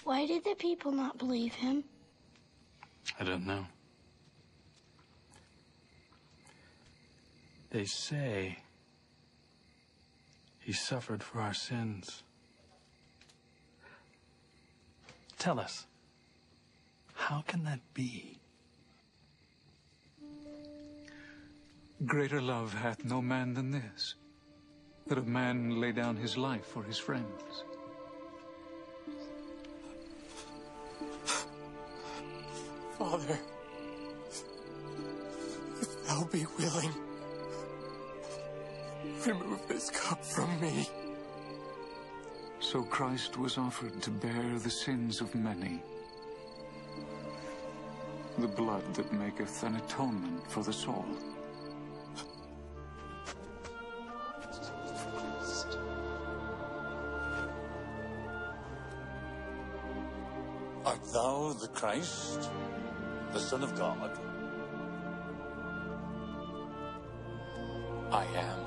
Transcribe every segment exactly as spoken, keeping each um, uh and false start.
Why did the people not believe him? I don't know. They say he suffered for our sins. Tell us, how can that be? Greater love hath no man than this, that a man lay down his life for his friends. Father, if thou be willing, remove this cup from me. So Christ was offered to bear the sins of many, the blood that maketh an atonement for the soul. Art thou the Christ, the Son of God? I am.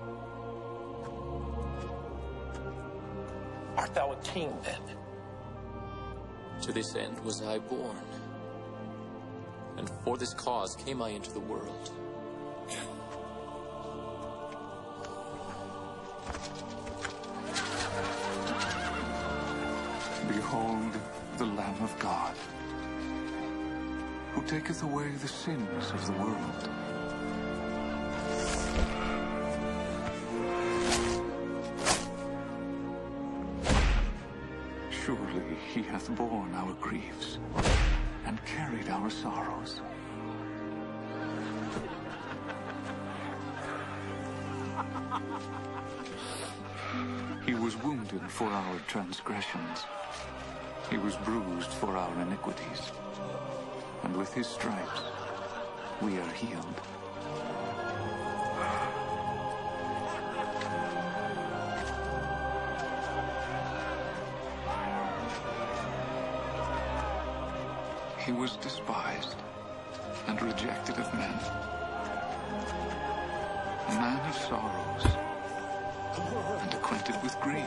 Art thou a king, then? To this end was I born, and for this cause came I into the world. Behold the Lamb of God, who taketh away the sins of the world. Surely he hath borne our griefs and carried our sorrows. He was wounded for our transgressions. He was bruised for our iniquities. And with his stripes, we are healed. He was despised and rejected of men, a man of sorrows and acquainted with grief.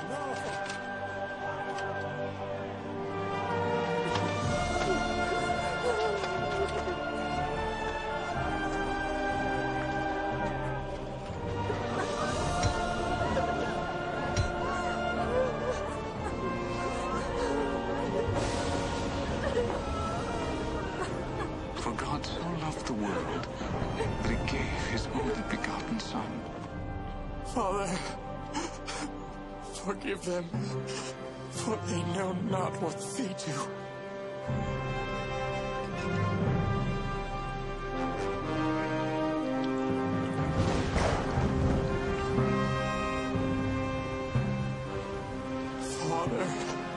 For God so loved the world that he gave his only begotten Son. Father, forgive them, for they know not what they do. Father,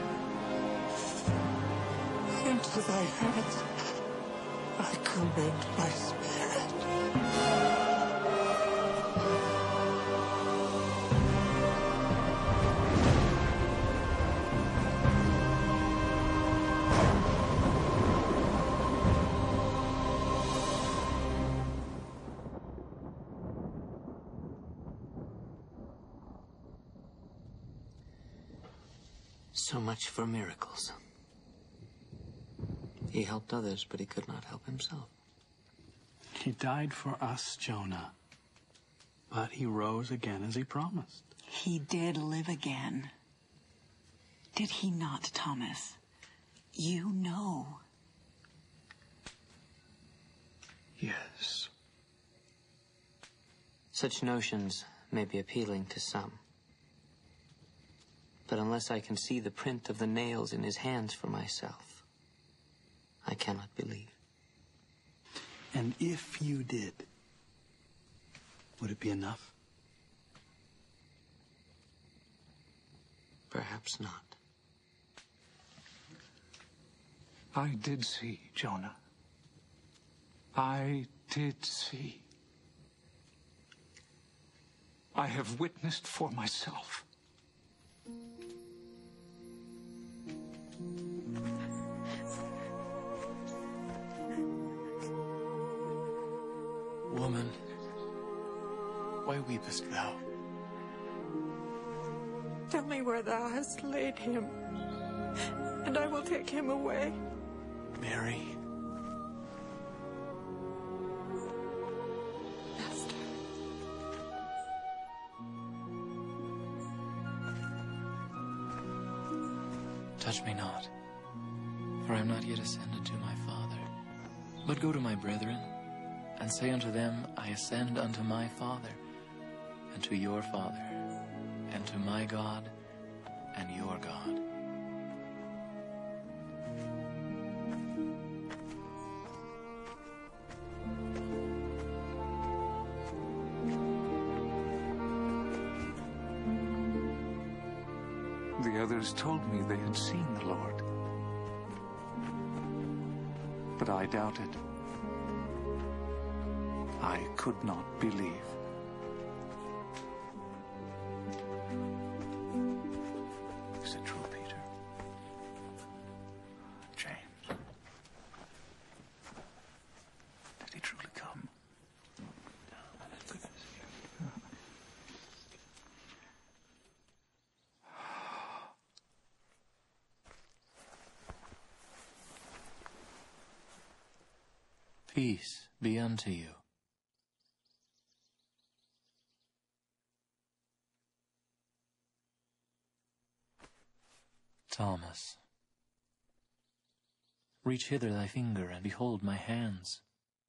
into thy hands I commend my spirit. So much for miracles. He helped others, but he could not help himself. He died for us, Jonah. But he rose again as he promised. He did live again. Did he not, Thomas? You know. Yes. Such notions may be appealing to some. But unless I can see the print of the nails in his hands for myself, I cannot believe. And if you did, would it be enough? Perhaps not. I did see, Jonah. I did see. I have witnessed for myself. Woman, why weepest thou? Tell me where thou hast laid him, and I will take him away. Mary. Master. Touch me not, for I am not yet ascended to my Father. But go to my brethren, and say unto them, I ascend unto my Father, and to your Father, and to my God, and your God. The others told me they had seen the Lord, but I doubted. I could not believe. Is it true, Peter? James? Did he truly come? Peace be unto you. Thomas, reach hither thy finger, and behold my hands.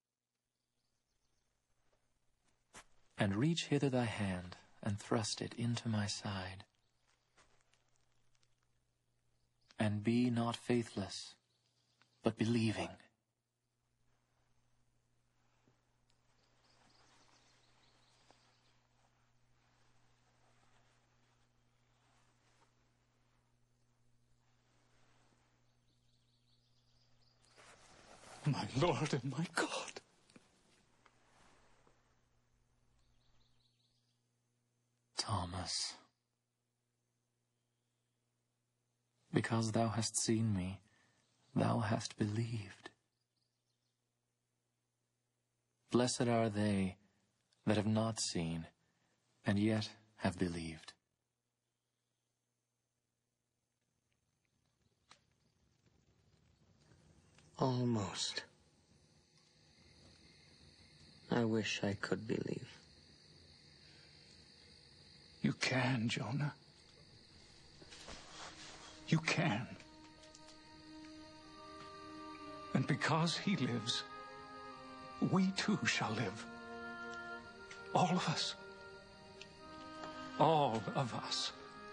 And reach hither thy hand, and thrust it into my side. And be not faithless, but believing. My Lord and my God. Thomas, because thou hast seen me, thou hast believed. Blessed are they that have not seen, and yet have believed. Almost. I wish I could believe. You can, Jonah. You can. And because he lives, we too shall live. All of us. All of us.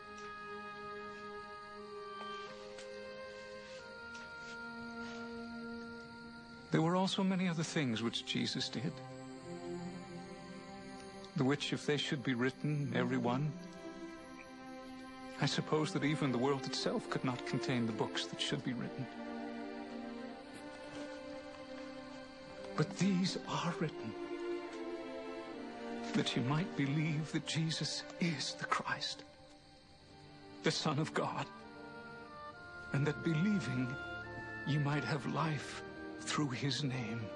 There were also many other things which Jesus did, the which, if they should be written, every one, I suppose that even the world itself could not contain the books that should be written. But these are written, that you might believe that Jesus is the Christ, the Son of God, and that believing you might have life through his name.